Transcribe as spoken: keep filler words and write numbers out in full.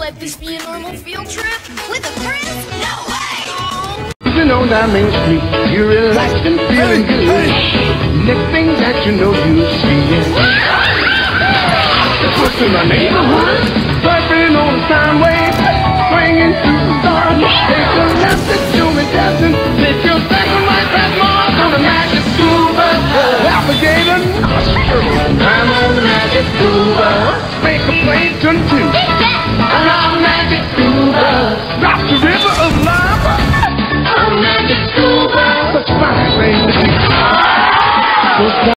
let this be a normal field trip? With a friend? No way! Even on that main street, you're relaxed and feeling Hey, good. hey. Next thing that you know, you see it. What's in the neighborhood? Surfing on the Steinway, swinging through the stars. Take a left at Jimmy Jackson. Take your second right past Mars on the magic school bus. Alligator, I'm on the magic school bus. Make a plane turn two. I'm on the magic school bus. Drop to